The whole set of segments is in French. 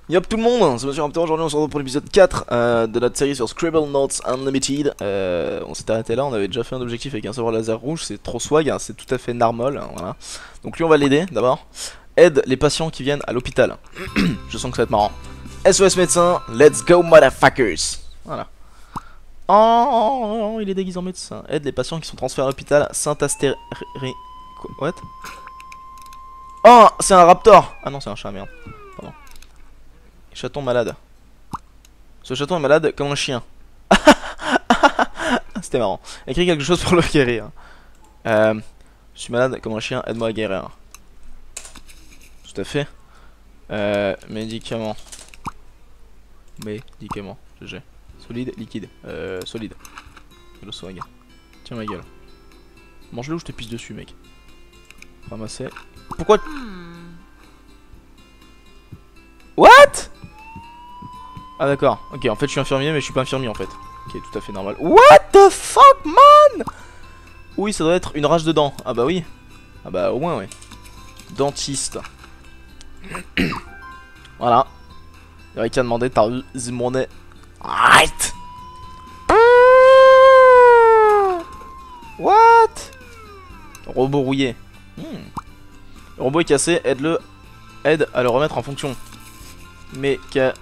Yop tout le monde, c'est Monsieur Raptor, aujourd'hui on se retrouve pour l'épisode 4 de notre série sur Scribble Notes Unlimited. On s'était arrêté là, on avait déjà fait un objectif avec un sabre laser rouge, c'est trop swag, hein, c'est tout à fait normal, hein, voilà. Donc lui on va l'aider d'abord. Aide les patients qui viennent à l'hôpital. Je sens que ça va être marrant. SOS médecin, let's go motherfuckers. Voilà. Oh, il est déguisé en médecin. Aide les patients qui sont transférés à l'hôpital Saint-Astéry... Quoi? What? Oh, c'est un raptor. Ah non, c'est un chat, merde. Pardon. Chaton malade. Ce chaton est malade comme un chien. C'était marrant. Écris quelque chose pour le guérir. Je suis malade comme un chien, aide-moi à guérir. Tout à fait. Médicaments. Médicaments. GG. Solide, liquide. Solide. Le swag. Tiens ma gueule. Mange-le ou je te pisse dessus, mec. Ramasser. Pourquoi? What? Ah d'accord, ok, en fait je suis infirmier mais je suis pas infirmier en fait. Ok, tout à fait normal. What the fuck man? Oui, ça doit être une rage de dents. Ah bah oui. Ah bah au moins ouais. Dentiste. Voilà. Il y qu'à demander, t'as vu Zimonet. Right. What? Robot rouillé. Le robot est cassé, aide-le. Aide à le remettre en fonction. Mécanicien.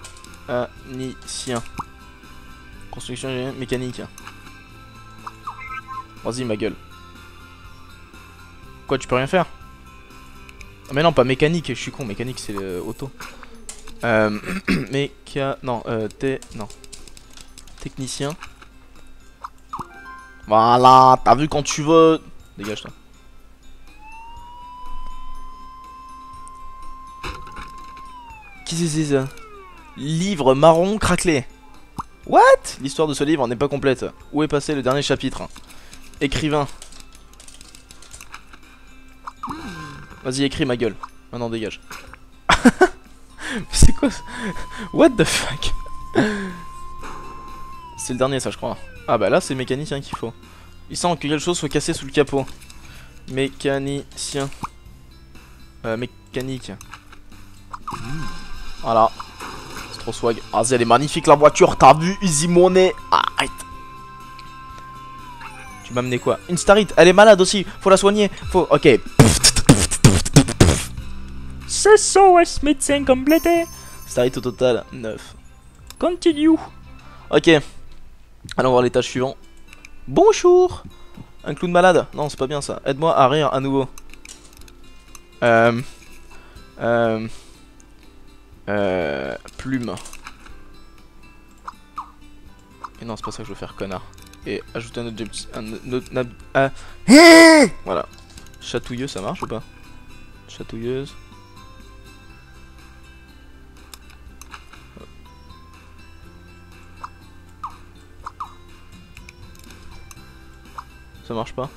Construction mécanique. Vas-y ma gueule. Quoi, tu peux rien faire? Ah mais non, pas mécanique, je suis con, mécanique c'est auto. Non, non. Technicien. Voilà, t'as vu quand tu veux. Dégage toi. Qu'est-ce que c'est ça? Livre marron craquelé. What? L'histoire de ce livre n'est pas complète. Où est passé le dernier chapitre? Écrivain. Vas-y, écris ma gueule. Maintenant dégage. C'est quoi ça? What the fuck? C'est le dernier ça je crois. Ah bah là c'est mécanicien qu'il faut. Il semble que quelque chose soit cassé sous le capot. Mécanicien. Mécanique. Voilà. C'est trop swag. Ah, elle est magnifique la voiture. T'as vu Easy Money? Arrête. Tu m'as amené quoi? Une starite. Elle est malade aussi. Faut la soigner. Faut. Ok. C'est SOS médecin complété. Starite au total 9. Continue. Ok. Allons voir les tâches suivantes. Bonjour. Un clown malade. Non, c'est pas bien ça. Aide-moi à rire à nouveau. Plume. Et non, c'est pas ça que je veux faire, connard. Et ajouter un autre voilà. Chatouilleux, ça marche ou pas? Chatouilleuse. Ça marche pas?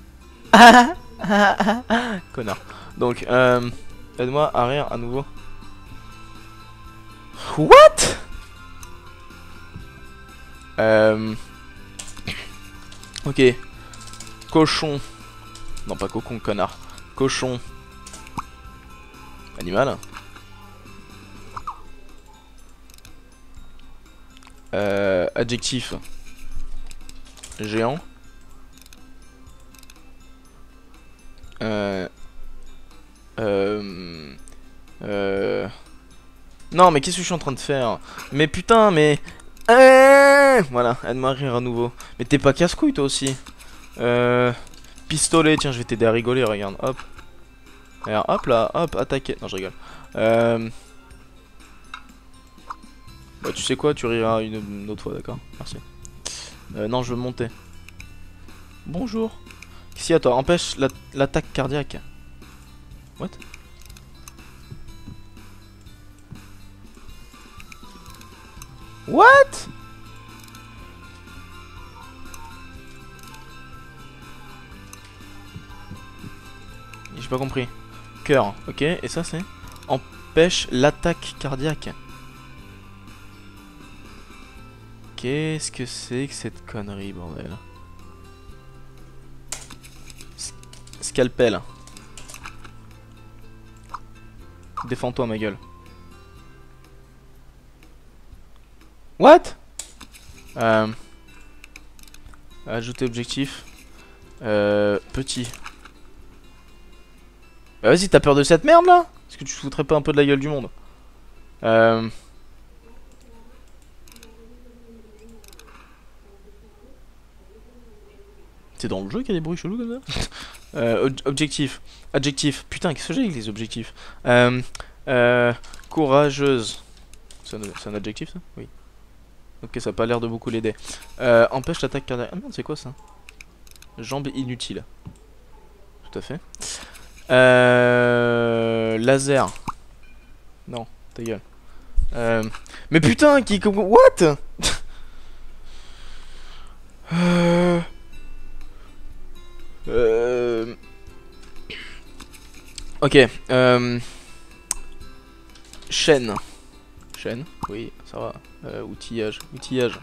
Connard. Donc, aide-moi à rire à nouveau. What? Ok. Cochon. Non, pas cocon, connard. Cochon. Animal. Adjectif. Géant. Non mais qu'est-ce que je suis en train de faire? Mais putain mais... Voilà, aide-moi à rire à nouveau. Mais t'es pas casse-couille toi aussi. Pistolet, tiens je vais t'aider à rigoler, regarde, hop. Regarde, hop là, hop, attaquer. Non je rigole. Bah tu sais quoi, tu riras une autre fois, d'accord? Merci. Non je veux monter. Bonjour. Qu'est-ce qu'il y a toi? Empêche l'attaque cardiaque. What? What? J'ai pas compris. Cœur, ok, et ça c'est? Empêche l'attaque cardiaque. Qu'est-ce que c'est que cette connerie, bordel? Scalpel. Défends-toi, ma gueule. What? Ajouter objectif. Petit. Bah vas-y, t'as peur de cette merde là? Est-ce que tu te foutrais pas un peu de la gueule du monde? C'est dans le jeu qu'il y a des bruits chelous comme ça? Objectif. Adjectif. Putain, qu'est-ce que j'ai avec les objectifs? Courageuse. C'est un adjectif ça? Oui. Ok, ça a pas l'air de beaucoup l'aider. Empêche l'attaque cardiaque. Ah merde, c'est quoi ça? Jambes inutiles. Tout à fait. Laser. Non, ta gueule. Mais putain, qui... What? Ok. Chaîne. Chaîne, oui, ça va. Outillage. Outillage.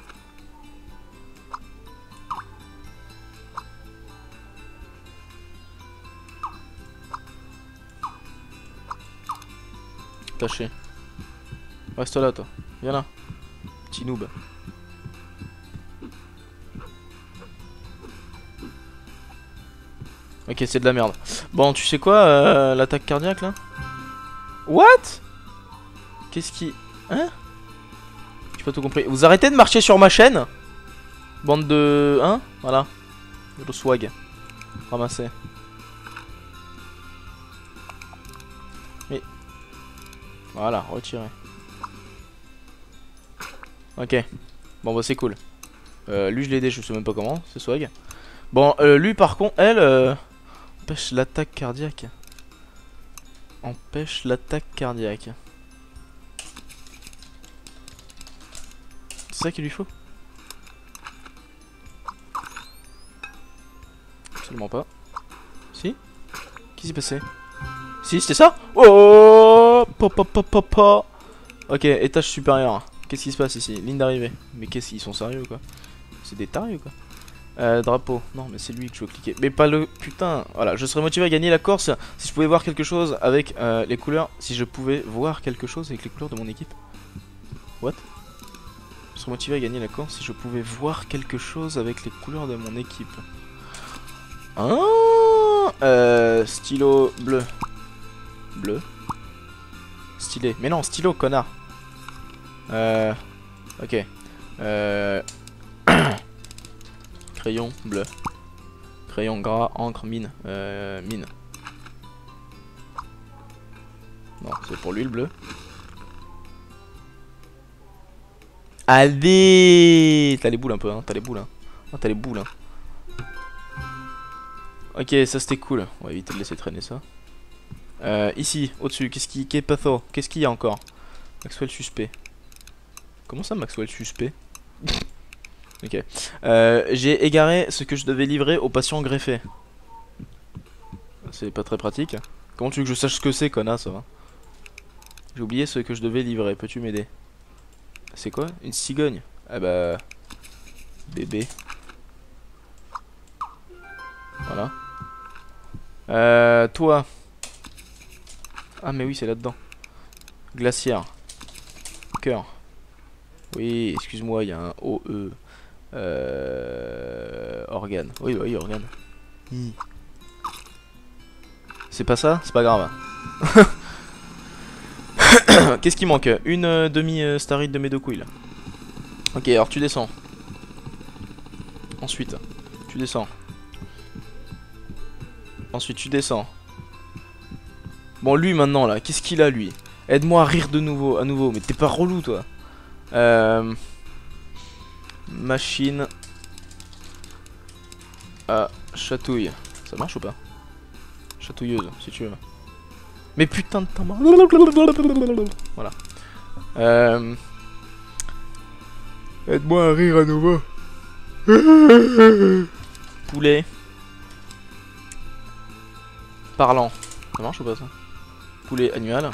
Taché. Reste là, toi. Viens là. Petit noob. Ok, c'est de la merde. Bon, tu sais quoi, l'attaque cardiaque là? What? Qu'est-ce qui... Hein? J'ai pas tout compris. Vous arrêtez de marcher sur ma chaîne? Bande de... Hein? Voilà. Le swag. Ramassez. Mais... Voilà, retirez. Ok. Bon bah c'est cool. Lui je l'ai aidé, je sais même pas comment, c'est swag. Bon, lui par contre, elle... Empêche l'attaque cardiaque. Empêche l'attaque cardiaque. C'est ça qu'il lui faut? Absolument pas. Si? Qu'est-ce qui s'est passé? Si, c'était ça? Oh! Pop. Ok, étage supérieur. Qu'est-ce qui se passe ici? Ligne d'arrivée. Mais qu'est-ce qu'ils sont sérieux ou quoi? C'est des tarés ou quoi? Drapeau. Non, mais c'est lui que je veux cliquer. Mais pas le... Putain. Voilà, je serais motivé à gagner la course si je pouvais voir quelque chose avec les couleurs. Si je pouvais voir quelque chose avec les couleurs de mon équipe. What? Je serais motivé à gagner la course si je pouvais voir quelque chose avec les couleurs de mon équipe. Ah, stylo bleu. Bleu. Stylé. Mais non, stylo, connard. Ok. Crayon bleu. Crayon gras, encre, mine. Mine. Non, c'est pour lui le bleu. Allez! T'as les boules un peu, hein. T'as les boules, hein. Oh, t'as les boules, hein. Ok, ça c'était cool. On va éviter de laisser traîner ça. Ici, au-dessus, qu'est-ce qu'il y a encore? Maxwell suspect. Comment ça, Maxwell suspect? Ok. J'ai égaré ce que je devais livrer au patient greffé. C'est pas très pratique. Comment tu veux que je sache ce que c'est, connasse, hein? J'ai oublié ce que je devais livrer. Peux-tu m'aider? C'est quoi? Une cigogne? Ah bah... Bébé. Voilà. Toi. Ah mais oui, c'est là-dedans. Glaciaire. Cœur. Oui, excuse-moi, il y a un OE. Organe. Oui, oui, organe. C'est pas ça? C'est pas grave. Qu'est-ce qui manque? Une demi-starite de mes deux couilles là. Ok, alors tu descends. Ensuite, tu descends. Ensuite, tu descends. Bon, lui maintenant là, qu'est-ce qu'il a lui? Aide-moi à rire de nouveau, à nouveau. Mais t'es pas relou toi. Machine à chatouille. Ça marche ou pas? Chatouilleuse, si tu veux. Mais putain de temps. Voilà. Aide-moi à rire à nouveau. Poulet. Parlant. Ça marche ou pas ça? Poulet annuel.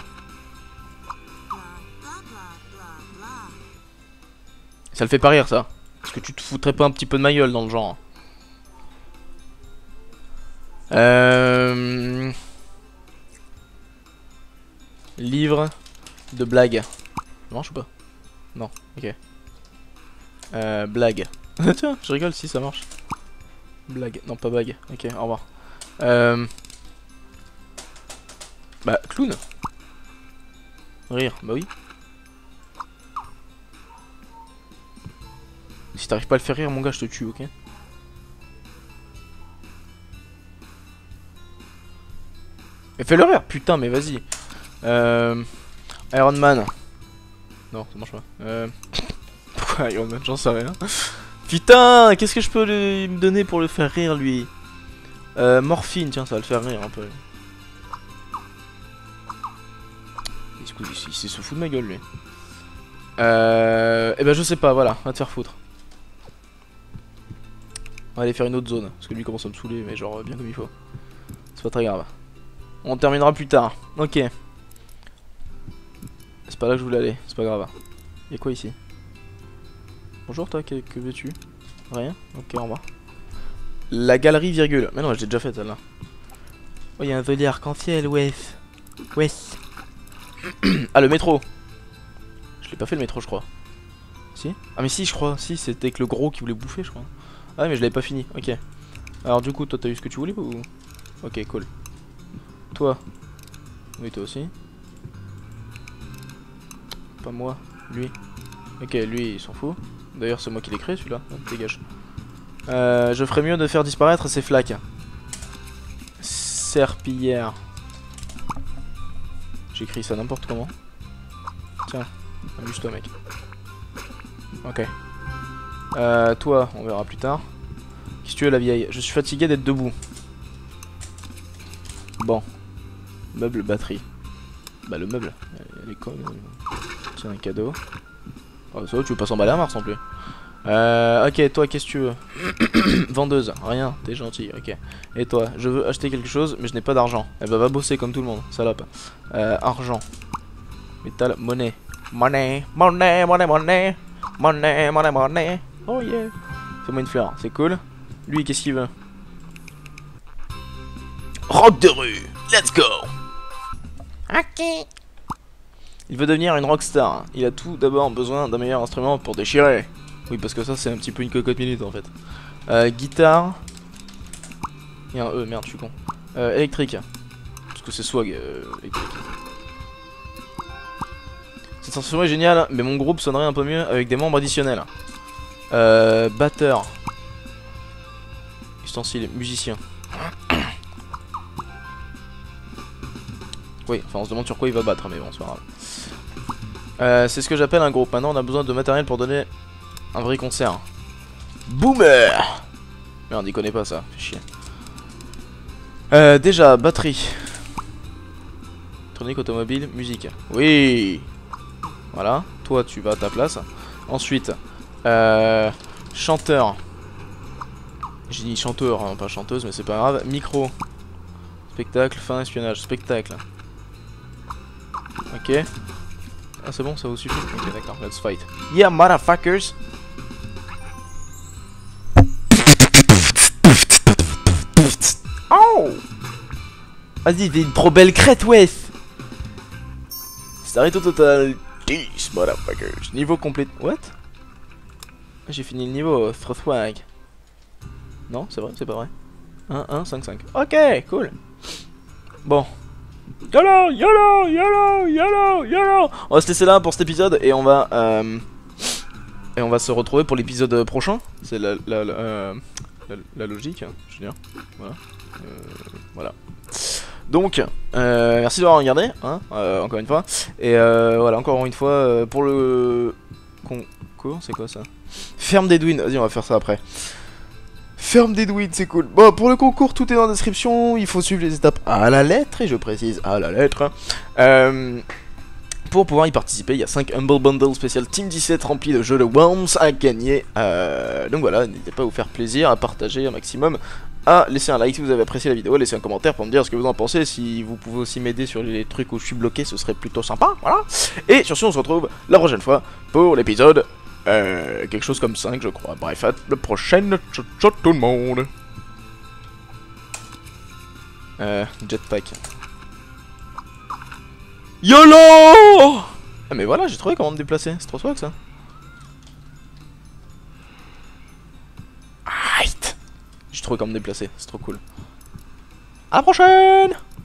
Ça le fait pas rire ça. Est-ce que tu te foutrais pas un petit peu de ma gueule dans le genre? Livre de blagues. Ça marche ou pas? Non, ok. Blague. Tiens, je rigole si ça marche. Blague, non pas bague. Ok, au revoir. Bah, clown. Rire, bah oui. Si t'arrives pas à le faire rire, mon gars, je te tue, ok? Mais fais-le rire, putain, mais vas-y. Iron Man. Non, ça marche pas. Pourquoi Iron Man? J'en sais rien. Putain, qu'est-ce que je peux me donner pour le faire rire, lui? Morphine, tiens, ça va le faire rire un peu. Il se fout de ma gueule, lui. Eh ben, je sais pas, voilà, va te faire foutre. On va aller faire une autre zone, parce que lui commence à me saouler, mais genre bien comme il faut. C'est pas très grave. On terminera plus tard. Ok. C'est pas là que je voulais aller, c'est pas grave. Y'a quoi ici? Bonjour toi, que veux-tu? Rien? Ok, au revoir. La galerie virgule. Mais non, je l'ai déjà faite celle-là. Oh, y'a un volet arc-en-ciel, wesh. Wesh. Ah, le métro. Je l'ai pas fait le métro, je crois. Si? Ah, mais si, je crois. Si, c'était avec le gros qui voulait bouffer, je crois. Ah, mais je l'avais pas fini. Ok. Alors, du coup, toi, t'as eu ce que tu voulais ou? Ok, cool. Toi. Oui, toi aussi. Pas moi. Lui. Ok, lui, il s'en fout. D'ailleurs, c'est moi qui l'ai créé, celui-là. Dégage. Je ferais mieux de faire disparaître ces flaques. Serpillière. J'écris ça n'importe comment. Tiens, amuse-toi, mec. Ok. Toi, on verra plus tard. Qu'est-ce que tu veux, la vieille? Je suis fatigué d'être debout. Bon. Meuble batterie. Bah, le meuble. Elle est conne. Tiens, un cadeau. Oh, ça va, tu veux pas s'emballer à Mars non plus. Ok, toi, qu'est-ce que tu veux? Vendeuse, rien, t'es gentil, ok. Et toi, je veux acheter quelque chose, mais je n'ai pas d'argent. Eh ben, va bosser comme tout le monde, salope. Argent. Métal, monnaie. Monnaie, monnaie, monnaie, monnaie. Monnaie, monnaie, monnaie. Oh yeah. Fais-moi une fleur, c'est cool. Lui, qu'est-ce qu'il veut? Rock de rue, let's go. Ok. Il veut devenir une rockstar. Il a tout d'abord besoin d'un meilleur instrument pour déchirer. Oui, parce que ça, c'est un petit peu une cocotte minute en fait. Guitare. Il y a un E, merde, je suis con. Électrique. Parce que c'est swag électrique. Cette sensation est géniale, mais mon groupe sonnerait un peu mieux avec des membres additionnels. Batteur. Ustensile, musicien. Oui, enfin on se demande sur quoi il va battre, mais bon, c'est pas grave. C'est ce que j'appelle un groupe. Maintenant on a besoin de matériel pour donner un vrai concert. Boomer. Merde, il connaît pas ça, fait chier. Déjà, batterie. Électronique, automobile, musique. Oui. Voilà, toi tu vas à ta place. Ensuite, chanteur. J'ai dit chanteur, hein, pas chanteuse, mais c'est pas grave. Micro. Spectacle, fin, espionnage. Spectacle. Ok. Ah c'est bon, ça vous suffit? Ok, d'accord, let's fight. Yeah, motherfuckers. Oh. Vas-y, t'es une trop belle crête, wesh. C'est arrêté au total. 10 motherfuckers. Niveau complet. What? J'ai fini le niveau, swag. Non, c'est vrai, c'est pas vrai. 1, 1, 5, 5. Ok, cool. Bon. YOLO, YOLO, YOLO, YOLO, YOLO. On va se laisser là pour cet épisode et on va se retrouver pour l'épisode prochain. C'est la logique, hein, je veux dire. Voilà. Voilà. Donc, merci d'avoir regardé, hein, encore une fois. Et voilà, encore une fois, pour le concours, c'est quoi ça? Ferme d'Edwin, vas-y, on va faire ça après. Ferme d'Edwin, c'est cool. Bon, pour le concours, tout est dans la description. Il faut suivre les étapes à la lettre, et je précise à la lettre. Pour pouvoir y participer, il y a 5 Humble Bundle spécial Team 17 remplis de jeux de Worms à gagner. Donc voilà, n'hésitez pas à vous faire plaisir, à partager un maximum, à laisser un like si vous avez apprécié la vidéo, à laisser un commentaire pour me dire ce que vous en pensez. Si vous pouvez aussi m'aider sur les trucs où je suis bloqué, ce serait plutôt sympa, voilà. Et sur ce, on se retrouve la prochaine fois pour l'épisode quelque chose comme 5, je crois. Bref, à la prochaine, ciao tout le monde. Jetpack. YOLO! Ah mais voilà, j'ai trouvé comment me déplacer, c'est trop swag ça. J'ai trouvé comment me déplacer, c'est trop cool. À la prochaine!